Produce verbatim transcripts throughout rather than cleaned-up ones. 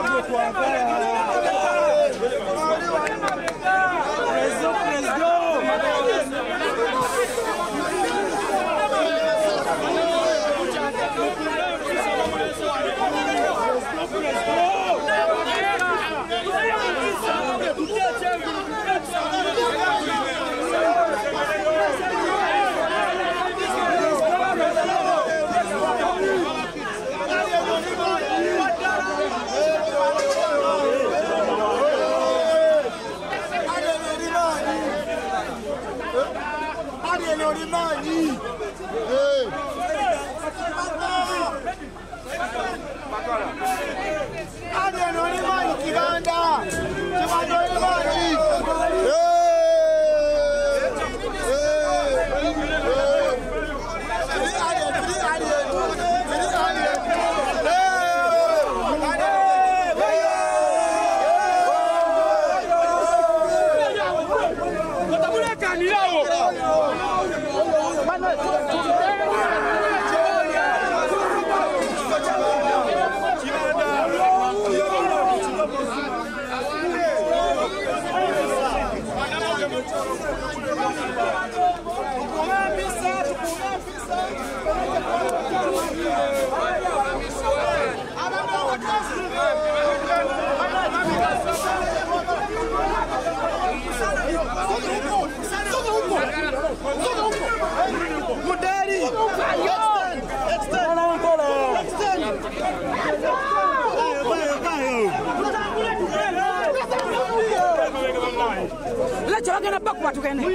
Let's go again back what can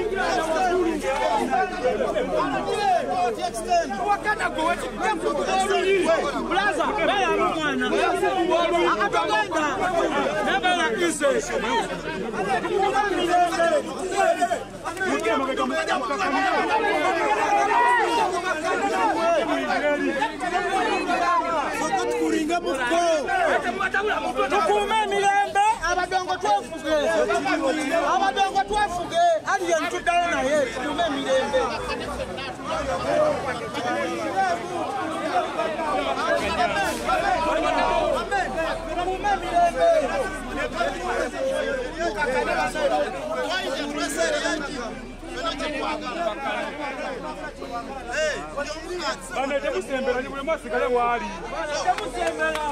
what can I go Plaza never like this abadongo twafuge abadongo twafuge aliye ntudala naye tume mirembe Bana temusembera ni buli mwasigale wali temusembera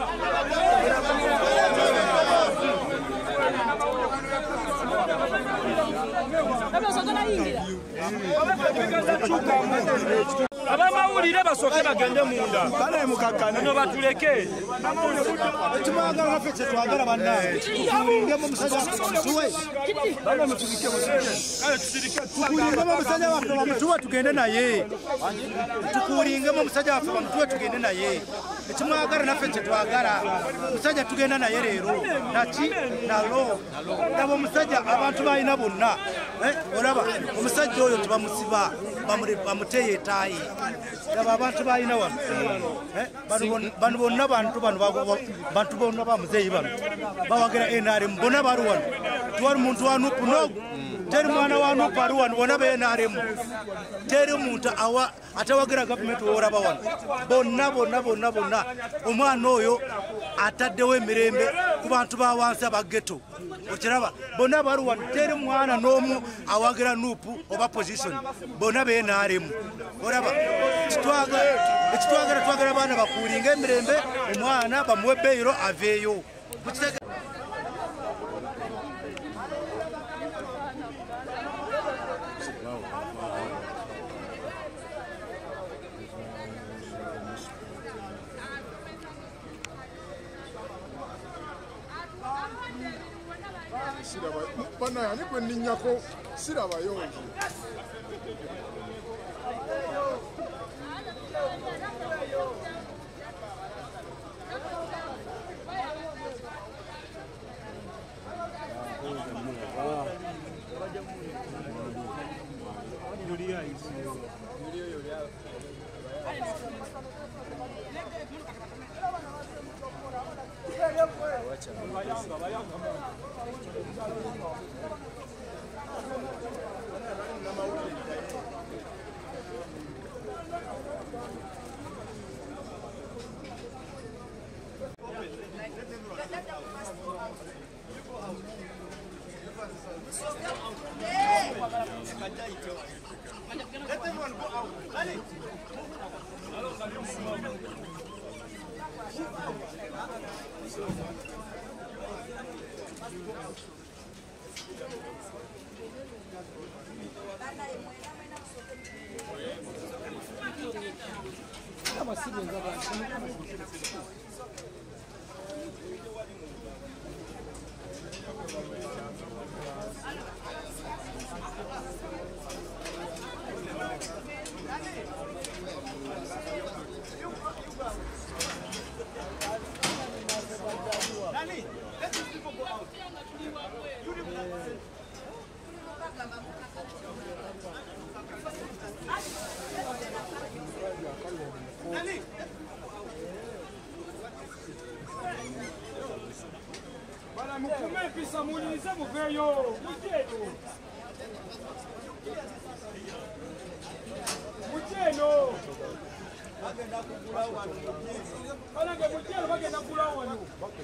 abamawulire basoke bagende munda bana mukakana no batuleke ekimaga ngafe twagala banna ngemo musajja tuwe bana mutulike kale tusirike tukulingemo musajja waffe bamutuwe tugende naye tukulingemo musajja waffe bamutuwe tugende naye ekimwagala naffe twagala musajja tugenda naye leero naki nalo nabo musajja abantu balina bonna olaba omusajja oyo tubamusiba bamuteye etaayi aba abantu balina wano bano bonna bantu bantu bonna bamuzeeyi bano bawagira N R M bonna bali wano tuwali muntu wa Nuupu no teri mwana wa Nuupu ali wano bonna ba N R M teri muntu atawagira gavumenti woraba wano bonna bonna bonna bonna omwana oyo ataddewo emirembe ku bantu ba wansi abageto okiraba bonna bali wano teri mwana n'omu awagira Nuupu oba position bonna ba N R M oraba ekitwagala twagala abaana bakuulinga emirembe omwana bamuwe beyiro aveeyo Siraba bana yani kwe ninyako siraba yongi Let's go. Bana mukume pisa mulize muveyo. Mujeno. Mujeno. Bagenda kugula wano. Bana ge mujeno bagenda kugula wano.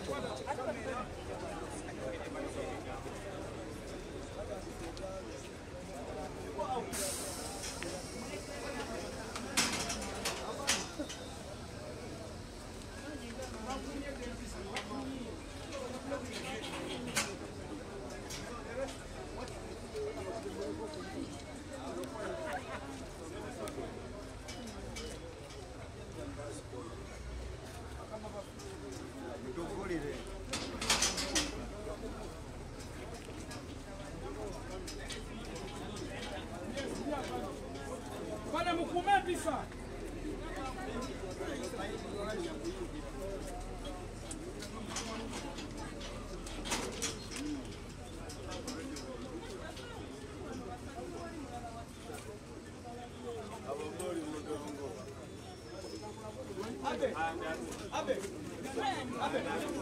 Bana mukume pisa. Abe. Abe. Abe.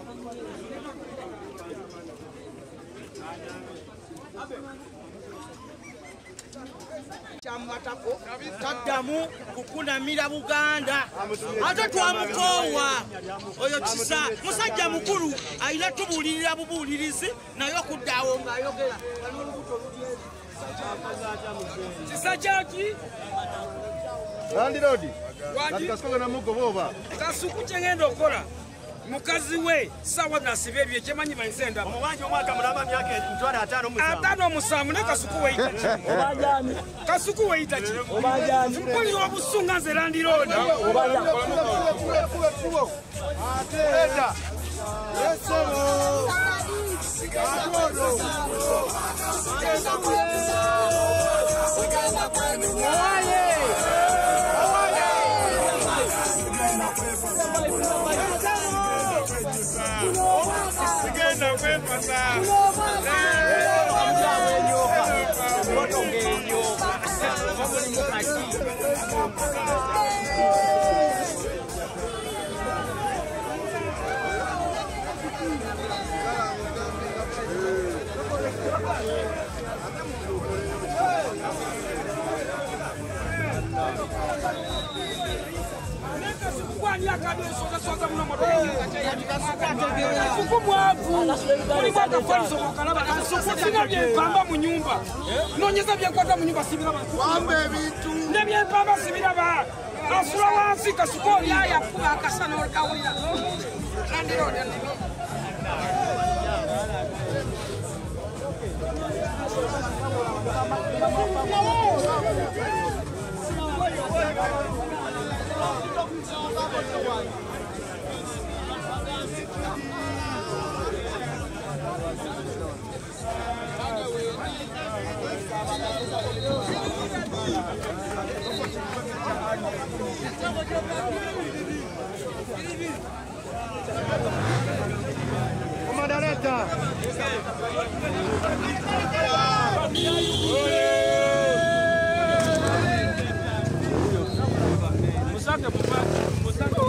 Abe. Chamatako taddamu kukunamira Buganda ate twamukowa oyo kisa musajja mukulu ayina tubulirira bubulirizi naye okuddaawo ng'ayogera kisa kyaki Landlord kati kasuka na mugo boba kasuku kyengenda okola mukazi we sawa nasibe ebyo kyemanyi bayisenda omubanja omwaka mulaba myaka ntwala atano musamu atano musamu ne kasuku weita ki obajani kasuku weita ki obajani mpoli obusunga nze Landlord obajani ateta yesero atono oye Sigenda kwepasa kwani akadosoka soka muno moto kasuku mwavu kuli kwa kafaliso kalaba kasuku sina byempamba mu nyumba nonyeza byankwata mu nyumba sibira bantu wambe ebintu ne byempamba sibira ba asura wansi kasuku ya ya kuba akasana olkawira Landlord Comandareta Musanga papa musanga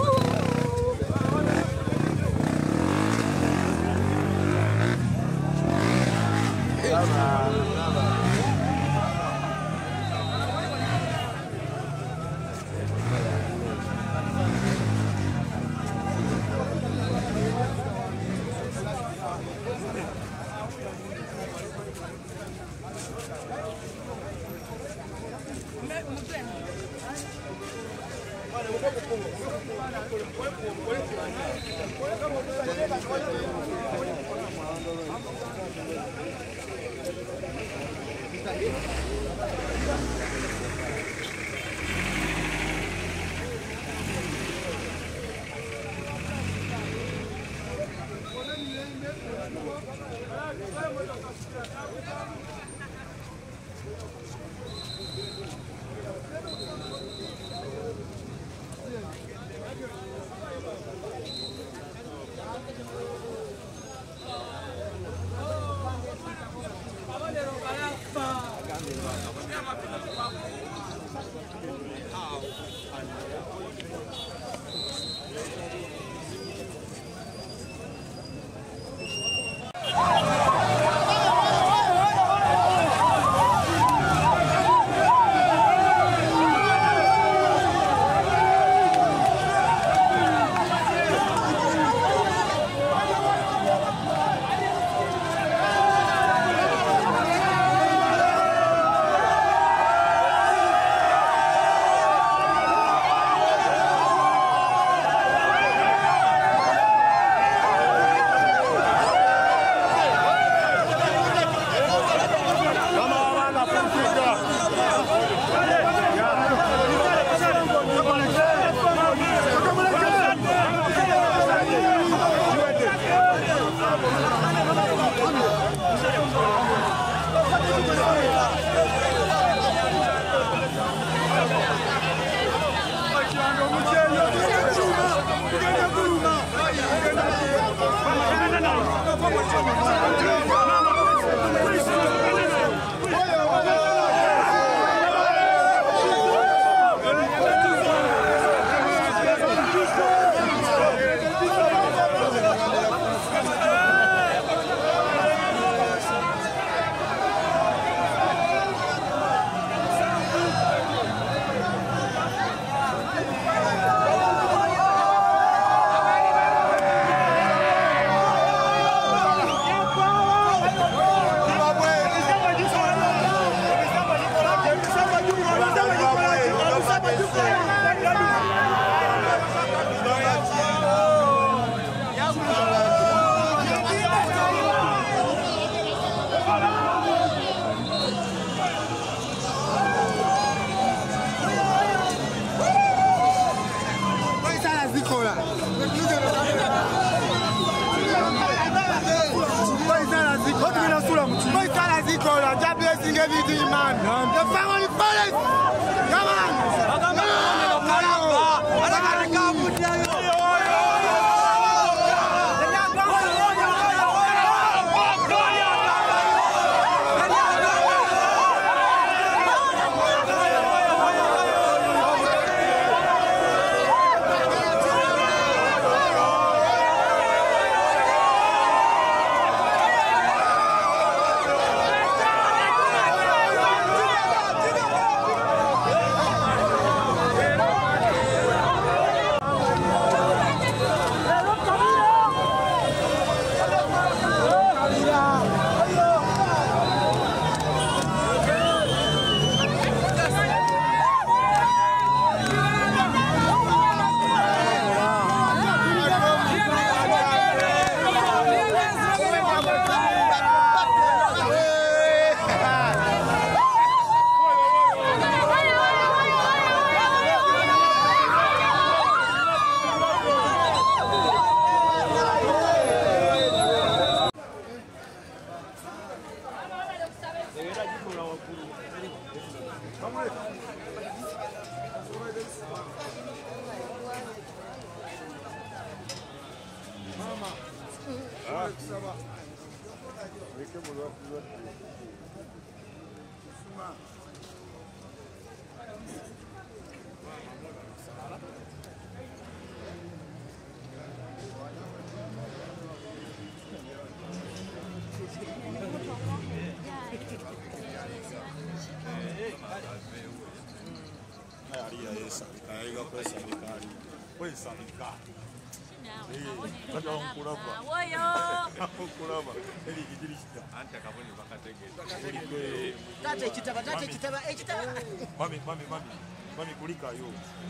Mami, mami, mami, mami kulika yo.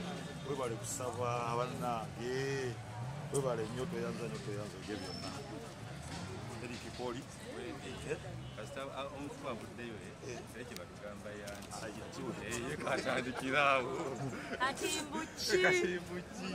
We bale kusaba abana ye. We bale nyoto yanza nyoto yanza gebyo na. Eri kipoli. Eh? Kasta omufuwa buddeyo eh. Eki batugamba yanzi. Ayichiwe. Eh, ye katandikirawo. Katimbuchi. Katimbuchi.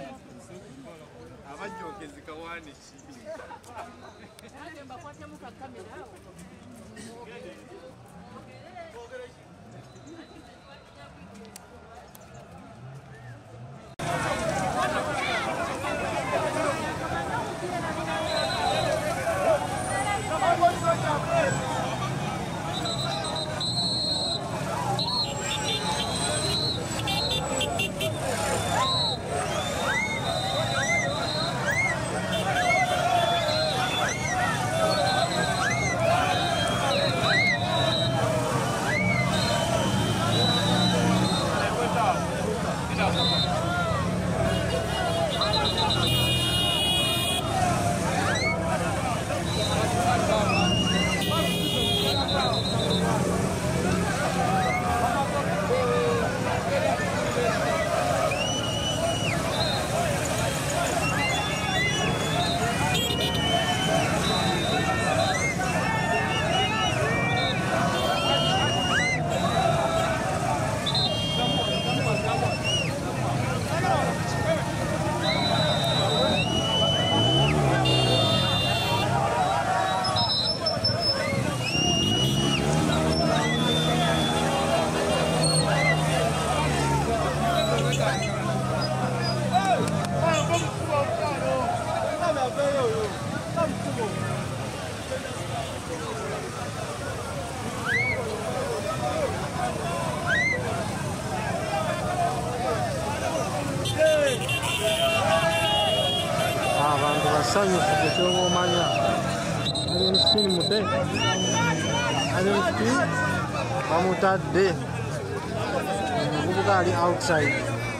Abajokezi kawani chi. Nale mbakwate mu kamera awo. basanyufu ky'oba omanya alinskin mude alinskin bamutadde omuvubuka ali outside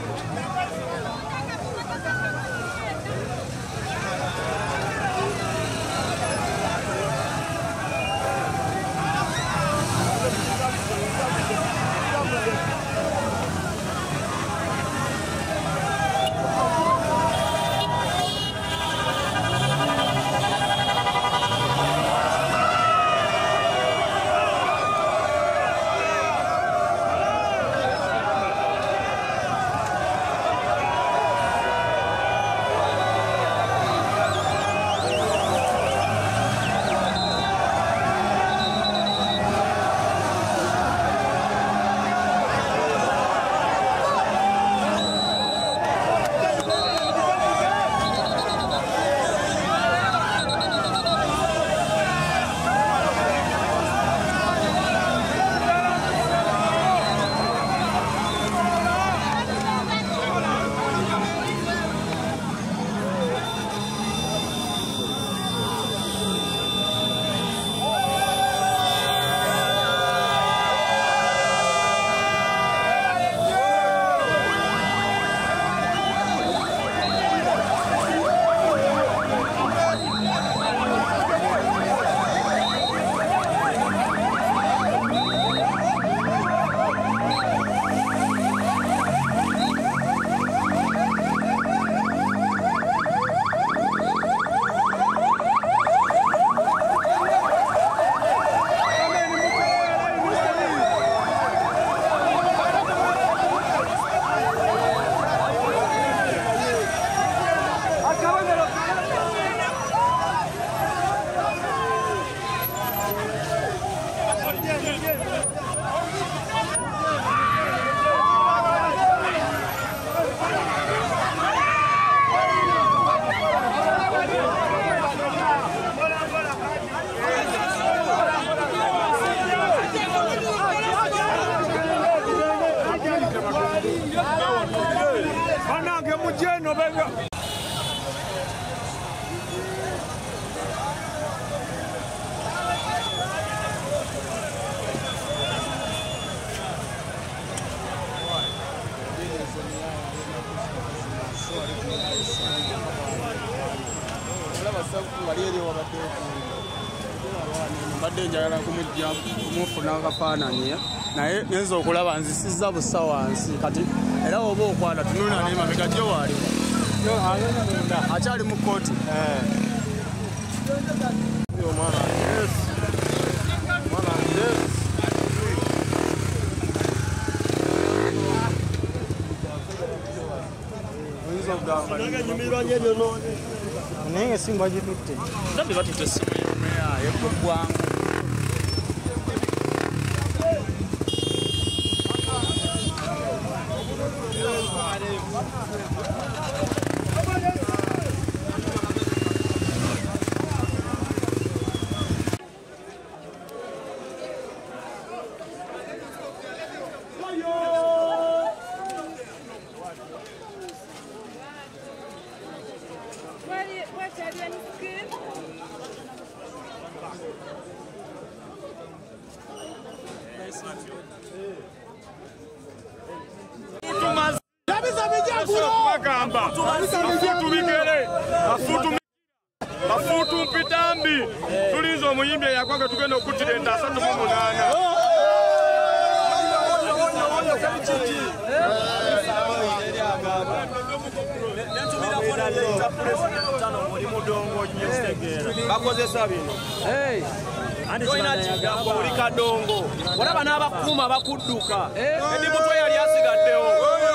mbadde njagala kumujja kumufuna akafaananyi naye ngenza okulaba nzisizza bussa wansi kati era oba okwala tunula n'emabega gye waali akyali mu kooti omwana omwana oyinza okugamba naye nga esimu bagitutte ndabye batutte essimu y'omeya yeggwaggwanga kubagamba bafutu bigere bafutu bafutu mpitambi tulizo omuyimbi yakwange tugenda okutira enda asatu mu munaana bakozesa bino toyina kigambo oli kadongo olaba n'abakuuma bakudduka edi mutwe yali asigaddewo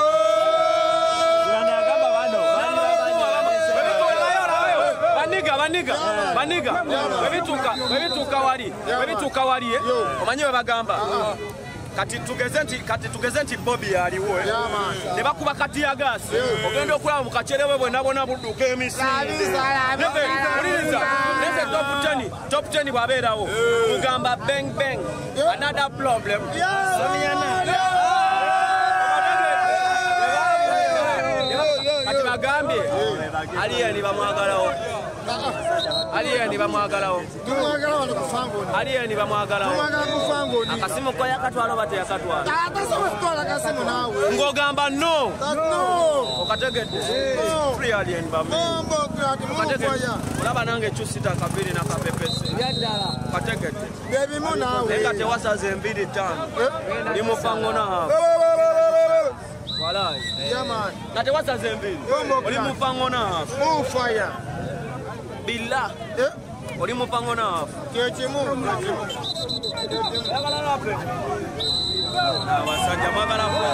baniga baniga baniga bebituuka bebituuka wali bebituuka wali omanyi we bagamba kati tugeze nti kati tugeze nti Bobby aliwo ne bakuba kati ya gasi ogenda okulaba mu kacere bwe bonna bonna budduka emisinde uliriza neze top ten top ten bwabeerawo mugamba bang bang another problem somiana kati bagambye aliyeni bamwagalawo aliyeni bamwagalawo aliyeni bamwagalawo akasimu ko yakatwala bate yakatwala ngogamba no okategedde free alien bamwe okategedde olaba nange chusita kabiri na kapepese okategedde bebimu nawe eka tewasaze embiri tano limufango na hapo walai jamani na tewasaze embiri limufango na hapo fire Bila, eh? Oli mupango na hafu. Kiyochimu. Yagala lape. Abasajja magala ko.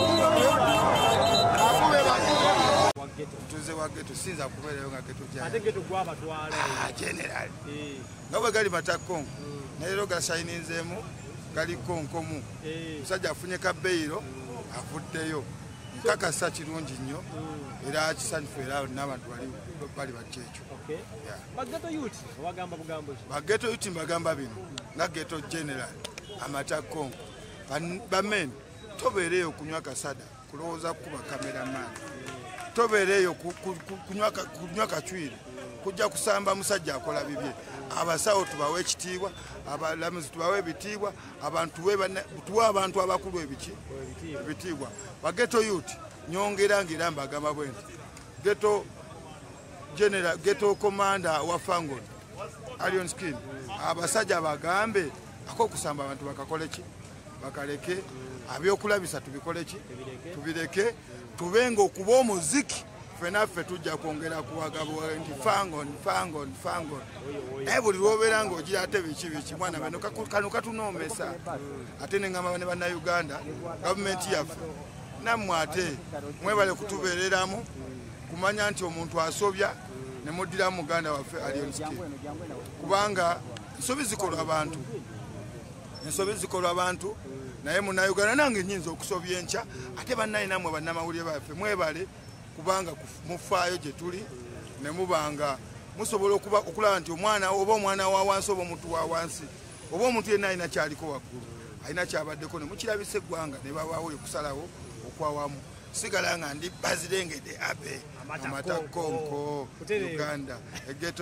Akube bakuba. Tuze wa geto sinza kubereyo nga geto jana. Ate geto gwa batwala. Ah, general. Eh. Ngabwe gali matakongo. Na lero gashininzemu gali konkomu. Eh. Musajja afunye kabeiro avuddeyo. Kaka sachi rungi nnyo. Era kisanyifu era n'abantu bali bali bachecho. Okay. Yeah. Bageto youth wagamba bugambo ki? Bageto youth mbagamba bino. Nga geto general amatakongo. Bamen tobereyo kunywa kasada kuloza kuba cameraman. Tobereyo kunywa kunywa kachwire. Kujja kusamba musajja akola bibye. Abasawo tubawe ekitiibwa, abalamuzi tubawe ebitiibwa, abantu weba tuwa abantu abakulu ebiki ebitiibwa. Bageto youth nyongera ngira mbagamba bwenti. Geto General Geto Commander wa Fangon Alion Skin abasajja bagambe ako kusamba abantu bakakoleki bakaleke abyokulabisa tubikoleki tubireke tubenga okuba omuziki fenaffe tujja kwongera kuwagabo ndi Fangon Fangon Fangon naye buli lwobeera ng'ogira ate biki biki mwana bano kano katunoomesa ate ne ngamba ne banna Uganda gavumenti yaffe nammwe ate mwebale kutubeereramu kumanya nti omuntu asobya ne mudira muganda waffe Alion Skin kubanga nsobi zikolwa abantu nsobi zikolwa abantu naye muna Uganda nange nyinza okusobya encha ate bannaye namwe bannamawulire baffe mwebale kubanga mufaayo gye tuli ne mubanga musobola okuba okulaba nti omwana oba omwana wa wansi oba omuntu wa wansi oba omuntu yenna alina kyaliko waggulu alina kyabaddeko ne mukirabisa eggwanga ne babaawo okusalawo okwawamu sigala nga ndi bazirengede abe amatakonko Uganda egeto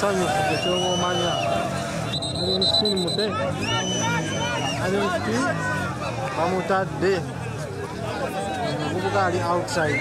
musanyufu kyekyoba omanya alinsitini mude alinsiti bamutadde omuvubuka ali outside.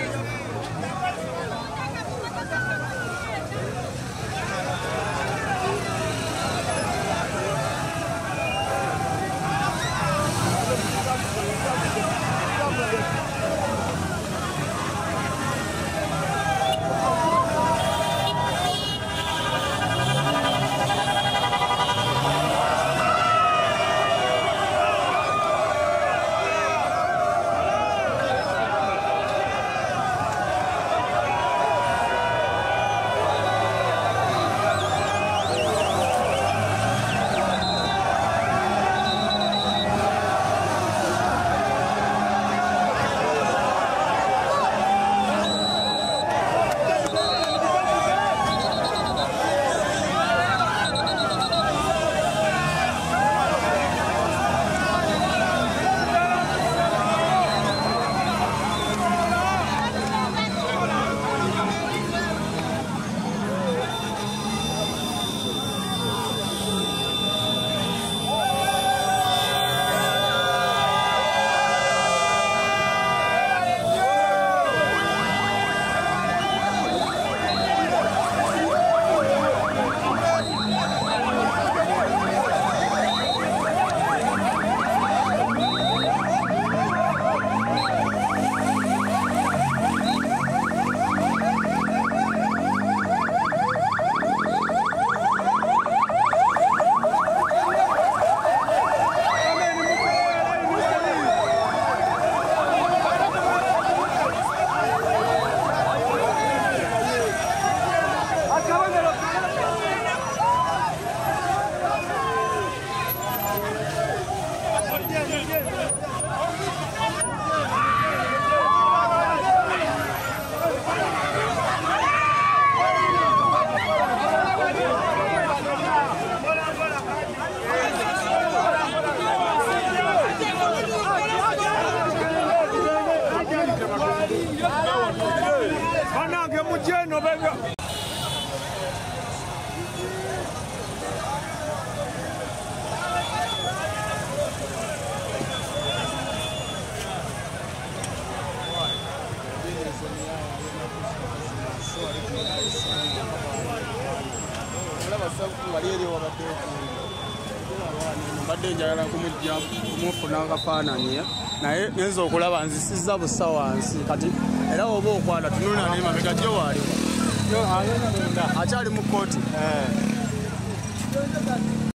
mbadde njagala kumujja kumufuna akafaananyi naye ngenza okulaba nzisizza busa wansi kati era oba okwala tunula naye mabega gye waaliwo akyali mu kooti.